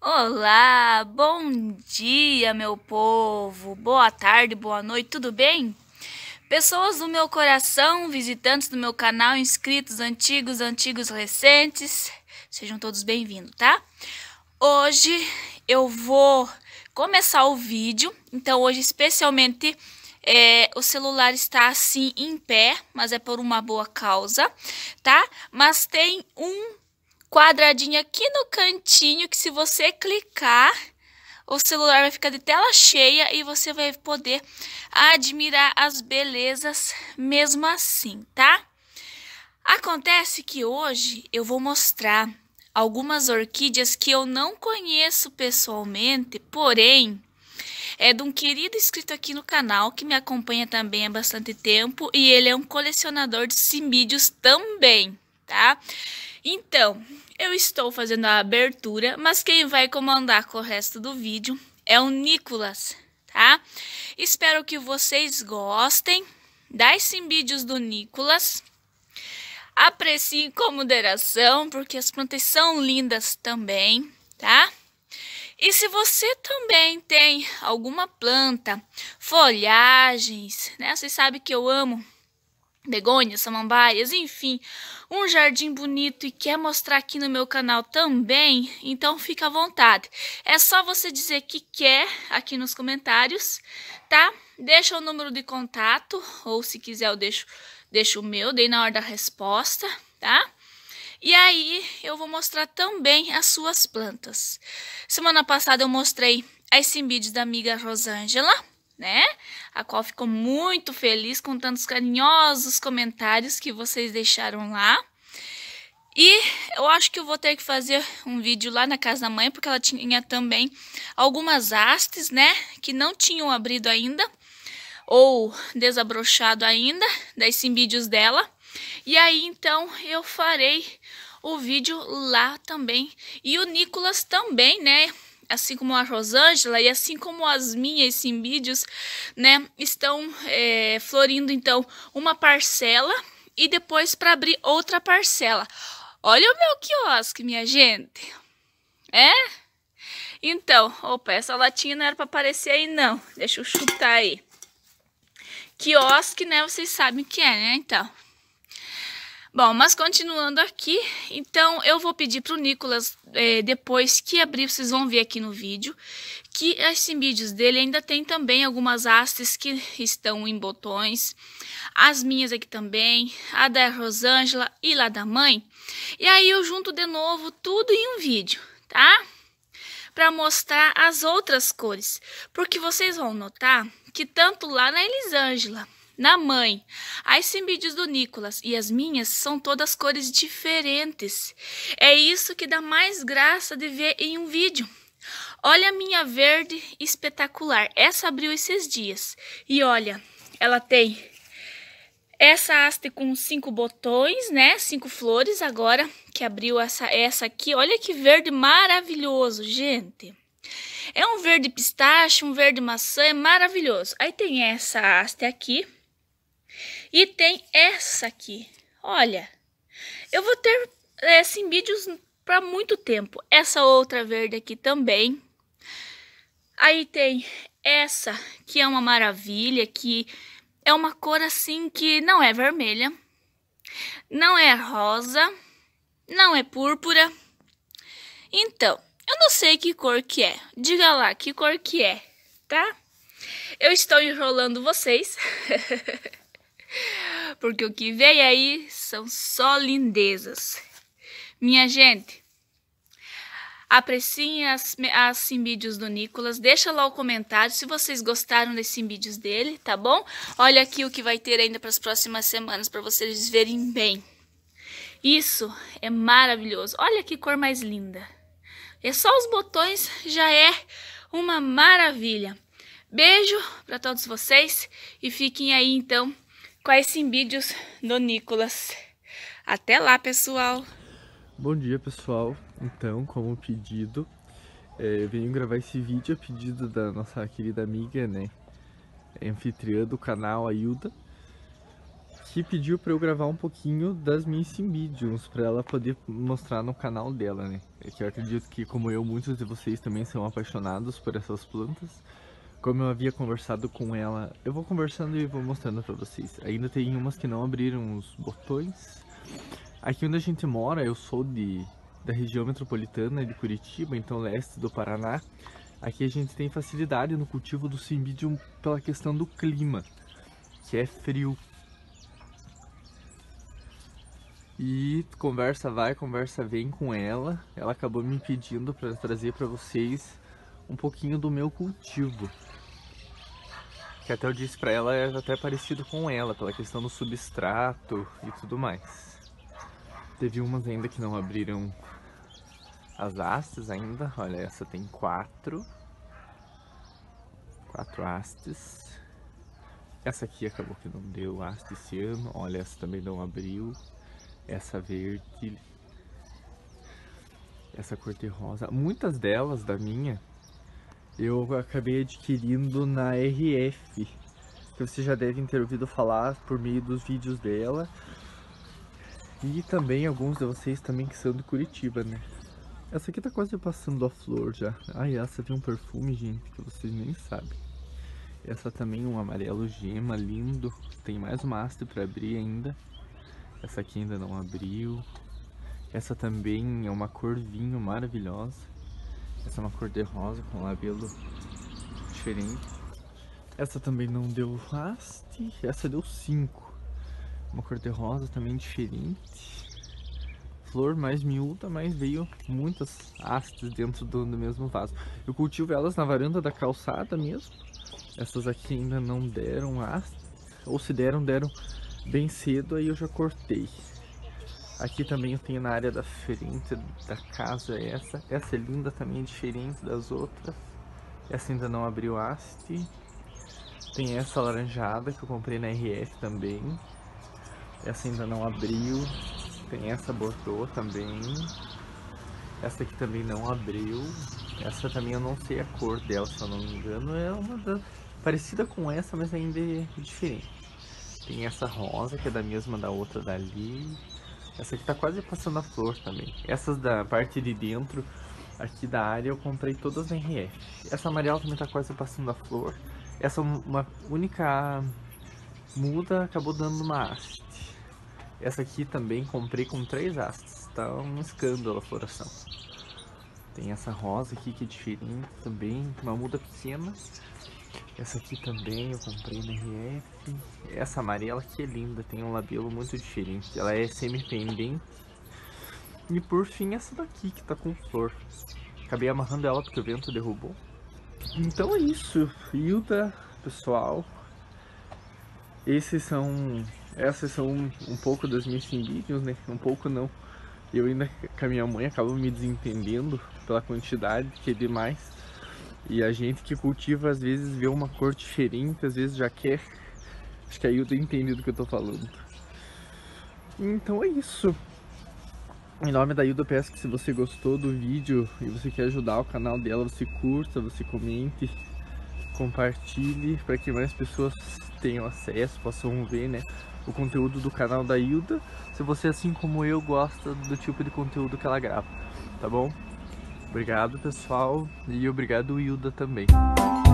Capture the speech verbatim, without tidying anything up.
Olá, bom dia, meu povo. Boa tarde, boa noite, tudo bem? Pessoas do meu coração, visitantes do meu canal, inscritos antigos, antigos recentes, sejam todos bem-vindos, tá? Hoje eu vou começar o vídeo, então hoje especialmente é, o celular está assim em pé, mas é por uma boa causa, tá? Mas tem um quadradinho aqui no cantinho que se você clicar, o celular vai ficar de tela cheia e você vai poder admirar as belezas mesmo assim, tá? Acontece que hoje eu vou mostrar algumas orquídeas que eu não conheço pessoalmente, porém é de um querido inscrito aqui no canal que me acompanha também há bastante tempo e ele é um colecionador de cimídeos também, tá? Então, eu estou fazendo a abertura, mas quem vai comandar com o resto do vídeo é o Nicolas, tá? Espero que vocês gostem das cimídeos do Nicolas. Apreciem com moderação, porque as plantas são lindas também, tá? E se você também tem alguma planta, folhagens, né? Vocês sabem que eu amo begônias, samambaias, enfim, um jardim bonito e quer mostrar aqui no meu canal também, então fica à vontade. É só você dizer que quer aqui nos comentários, tá? Deixa o número de contato, ou se quiser eu deixo, deixo o meu, dei na hora da resposta, tá? E aí eu vou mostrar também as suas plantas. Semana passada eu mostrei as cimídeos da amiga Rosângela, né? A qual ficou muito feliz com tantos carinhosos comentários que vocês deixaram lá. E eu acho que eu vou ter que fazer um vídeo lá na casa da mãe, porque ela tinha também algumas hastes, né? Que não tinham abrido ainda, ou desabrochado ainda, das cimídeos dela. E aí, então, eu farei o vídeo lá também. E o Nicolas também, né? Assim como a Rosângela e assim como as minhas cimídeos, né, estão é, florindo, então, uma parcela e depois para abrir outra parcela. Olha o meu quiosque, minha gente. É? Então, opa, essa latinha não era para aparecer aí, não. Deixa eu chutar aí. Quiosque, né, vocês sabem o que é, né, então. Bom, mas continuando aqui, então eu vou pedir para o Nicolas, é, depois que abrir, vocês vão ver aqui no vídeo, que as cimídeos dele ainda tem também algumas hastes que estão em botões, as minhas aqui também, a da Rosângela e lá da mãe. E aí eu junto de novo tudo em um vídeo, tá? Para mostrar as outras cores, porque vocês vão notar que tanto lá na Elisângela, na mãe, as cimídeos do Nicolas e as minhas são todas cores diferentes. É isso que dá mais graça de ver em um vídeo. Olha a minha verde espetacular. Essa abriu esses dias. E olha, ela tem essa haste com cinco botões, né? Cinco flores agora que abriu essa, essa aqui. Olha que verde maravilhoso, gente. É um verde pistache, um verde maçã, é maravilhoso. Aí tem essa haste aqui. E tem essa aqui, olha, eu vou ter é, cimídeos para muito tempo. Essa outra verde aqui também. Aí tem essa que é uma maravilha, que é uma cor assim que não é vermelha, não é rosa, não é púrpura. Então, eu não sei que cor que é, diga lá que cor que é, tá? Eu estou enrolando vocês. Porque o que veio aí são só lindezas. Minha gente, apreciem as, as cimídeos do Nicolas. Deixa lá o comentário se vocês gostaram dos cimídeos dele, tá bom? Olha aqui o que vai ter ainda para as próximas semanas, para vocês verem bem. Isso é maravilhoso. Olha que cor mais linda. É só os botões, já é uma maravilha. Beijo para todos vocês e fiquem aí, então, com as cimídeos do Nicolas. Até lá, pessoal! Bom dia, pessoal. Então, como pedido, é, eu venho gravar esse vídeo a pedido da nossa querida amiga, né, anfitriã do canal, a Hilda, aqui pediu para eu gravar um pouquinho das minhas Cymbidiums, para ela poder mostrar no canal dela, né? É que eu acredito que, como eu, muitos de vocês também são apaixonados por essas plantas. Como eu havia conversado com ela, eu vou conversando e vou mostrando para vocês. Ainda tem umas que não abriram os botões. Aqui onde a gente mora, eu sou de, da região metropolitana de Curitiba, então leste do Paraná. Aqui a gente tem facilidade no cultivo do Cymbidium pela questão do clima, que é frio. E conversa vai, conversa vem com ela. Ela acabou me pedindo para trazer para vocês um pouquinho do meu cultivo. Que até eu disse para ela, é até parecido com ela, pela questão do substrato e tudo mais. Teve umas ainda que não abriram as hastes ainda. Olha, essa tem quatro. Quatro hastes. Essa aqui acabou que não deu haste esse ano. Olha, essa também não abriu. Essa verde. Essa cor-de-rosa. Muitas delas da minha eu acabei adquirindo na R F, que vocês já devem ter ouvido falar por meio dos vídeos dela. E também alguns de vocês também que são de Curitiba, né? Essa aqui tá quase passando a flor já. Ai, essa tem um perfume, gente, que vocês nem sabem. Essa também um amarelo gema, lindo. Tem mais uma haste para abrir ainda. Essa aqui ainda não abriu. Essa também é uma cor vinho maravilhosa. Essa é uma cor de rosa com labelo diferente. Essa também não deu haste. Essa deu cinco. Uma cor de rosa também diferente. Flor mais miúda, mas veio muitas hastes dentro do, do mesmo vaso. Eu cultivo elas na varanda da calçada mesmo. Essas aqui ainda não deram haste. Ou se deram, deram bem cedo, aí eu já cortei. Aqui também eu tenho na área da frente da casa essa. Essa é linda também, diferente das outras. Essa ainda não abriu haste. Tem essa laranjada que eu comprei na R F também. Essa ainda não abriu. Tem essa Bordeaux também. Essa aqui também não abriu. Essa também eu não sei a cor dela, se eu não me engano. É uma da... parecida com essa, mas ainda é diferente. Tem essa rosa, que é da mesma da outra dali. Essa aqui tá quase passando a flor também. Essas da parte de dentro, aqui da área, eu comprei todas na R F. Essa amarela também tá quase passando a flor. Essa uma única muda acabou dando uma haste. Essa aqui também comprei com três hastes. Tá um escândalo a floração. Tem essa rosa aqui que é diferente também, uma muda pequena. Essa aqui também eu comprei na R F. Essa amarela aqui é linda, tem um labelo muito diferente. Ela é semi-pendente. E por fim essa daqui que tá com flor. Acabei amarrando ela porque o vento derrubou. Então é isso, Hilda, pessoal. Esses são... Essas são um, um pouco das minhas Cymbidiums, né? Um pouco não. Eu ainda com a minha mãe acabo me desentendendo pela quantidade, que é demais. E a gente que cultiva às vezes vê uma cor diferente, às vezes já quer. Acho que a Hilda entende do que eu tô falando. Então é isso. Em nome da Hilda, eu peço que se você gostou do vídeo e você quer ajudar o canal dela, você curta, você comente, compartilhe para que mais pessoas tenham acesso, possam ver, né, o conteúdo do canal da Hilda, se você, assim como eu, gosta do tipo de conteúdo que ela grava, tá bom? Obrigado, pessoal, e obrigado, Hilda, também.